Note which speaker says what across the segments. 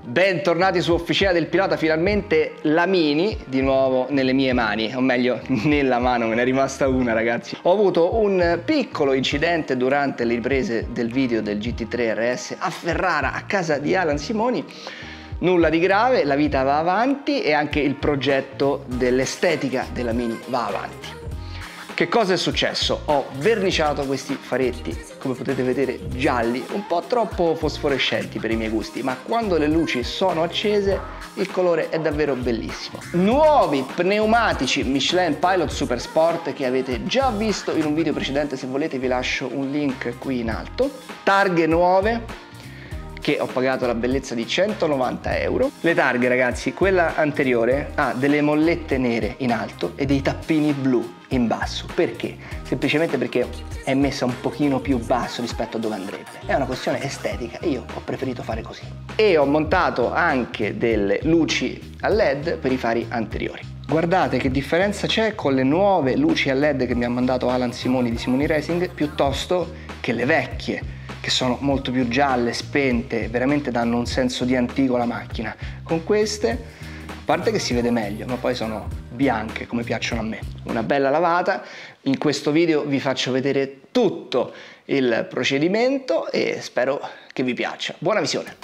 Speaker 1: Bentornati su Officina del Pilota, finalmente la Mini di nuovo nelle mie mani, o meglio nella mano, me ne è rimasta una ragazzi. Ho avuto un piccolo incidente durante le riprese del video del GT3 RS a Ferrara a casa di Alan Simoni. Nulla di grave, la vita va avanti e anche il progetto dell'estetica della Mini va avanti. Che cosa è successo? Ho verniciato questi faretti, come potete vedere gialli, un po' troppo fosforescenti per i miei gusti, ma quando le luci sono accese il colore è davvero bellissimo. Nuovi pneumatici Michelin Pilot Super Sport che avete già visto in un video precedente, se volete vi lascio un link qui in alto. Targhe nuove che ho pagato la bellezza di 190 euro. Le targhe ragazzi, quella anteriore ha delle mollette nere in alto e dei tappini blu in basso. Perché? Semplicemente perché è messa un pochino più basso rispetto a dove andrebbe. È una questione estetica e io ho preferito fare così. E ho montato anche delle luci a LED per i fari anteriori. Guardate che differenza c'è con le nuove luci a LED che mi ha mandato Alan Simoni di Simoni Racing piuttosto che le vecchie, che sono molto più gialle, spente, veramente danno un senso di antico alla macchina. Con queste, a parte che si vede meglio, ma poi sono bianche come piacciono a me. Una bella lavata. In questo video vi faccio vedere tutto il procedimento e spero che vi piaccia. Buona visione!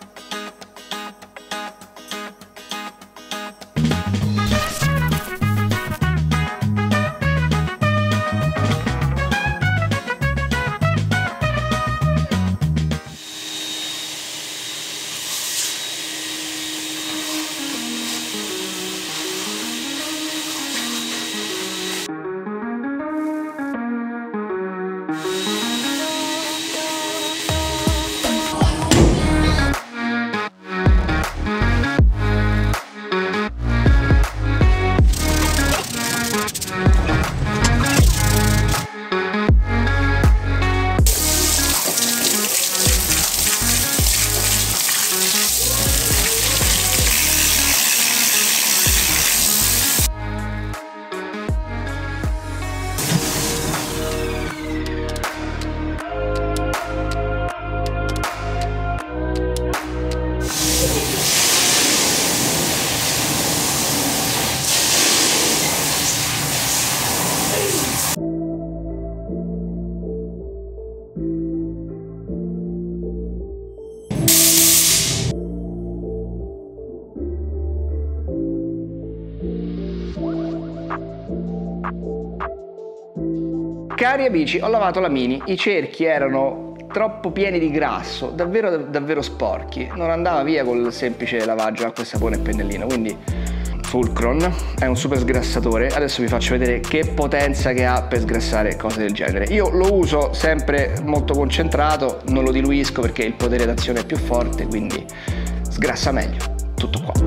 Speaker 1: Cari amici, ho lavato la Mini, i cerchi erano troppo pieni di grasso, davvero sporchi, non andava via col semplice lavaggio acqua e sapone e pennellino, quindi Fulcron è un super sgrassatore. Adesso vi faccio vedere che potenza che ha per sgrassare cose del genere. Io lo uso sempre molto concentrato, non lo diluisco perché il potere d'azione è più forte, quindi sgrassa meglio, tutto qua.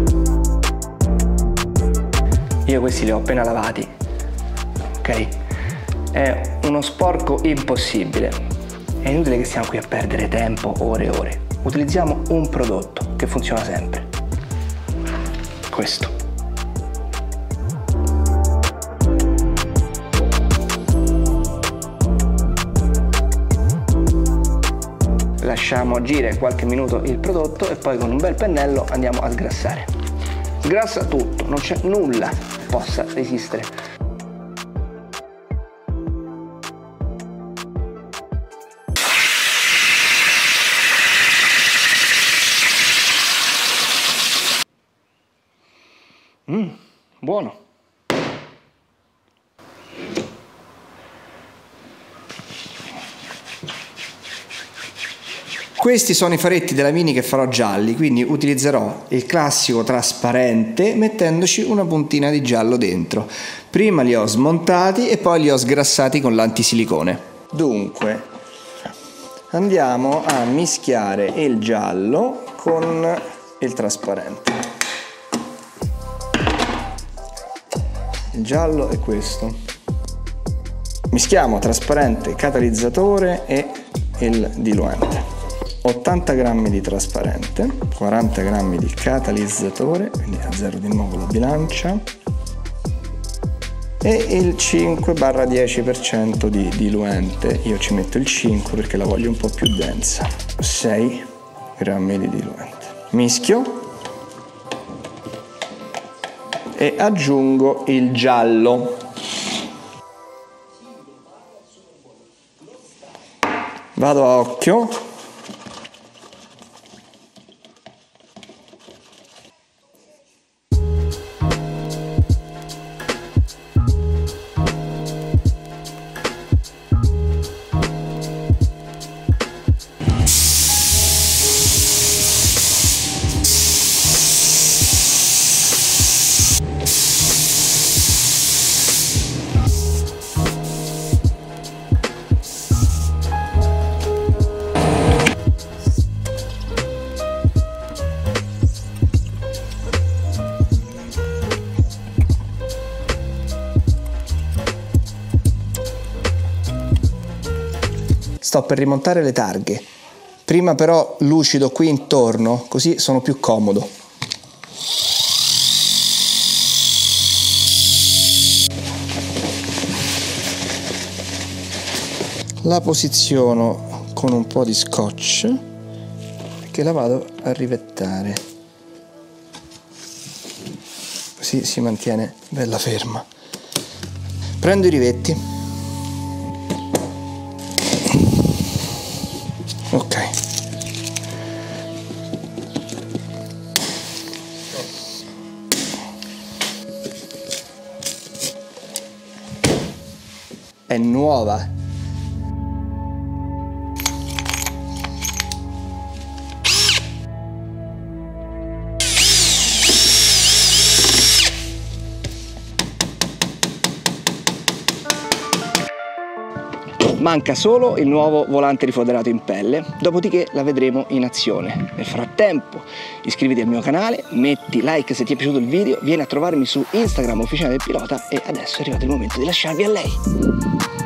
Speaker 1: Io questi li ho appena lavati, ok? È uno sporco impossibile, è inutile che stiamo qui a perdere tempo, ore e ore. Utilizziamo un prodotto che funziona sempre, questo. Lasciamo agire qualche minuto il prodotto e poi con un bel pennello andiamo a sgrassare. Sgrassa tutto, non c'è nulla che possa resistere. Buono. Questi sono i faretti della Mini che farò gialli, quindi utilizzerò il classico trasparente mettendoci una puntina di giallo dentro. Prima li ho smontati e poi li ho sgrassati con l'antisilicone. Dunque, andiamo a mischiare il giallo con il trasparente. Il giallo è questo. Mischiamo trasparente, catalizzatore e il diluente. 80 grammi di trasparente, 40 grammi di catalizzatore, quindi a zero di nuovo la bilancia, e il 5-10% di diluente. Io ci metto il 5 perché la voglio un po' più densa. 6 grammi di diluente. mischio e aggiungo il giallo. Vado a occhio. Sto per rimontare le targhe, prima però lucido qui intorno, così sono più comodo. La posiziono con un po' di scotch che la vado a rivettare, così si mantiene bella ferma. Prendo i rivetti. Ok. È nuova. Manca solo il nuovo volante rifoderato in pelle, dopodiché la vedremo in azione. Nel frattempo iscriviti al mio canale, metti like se ti è piaciuto il video, vieni a trovarmi su Instagram Officina del Pilota e adesso è arrivato il momento di lasciarvi a lei.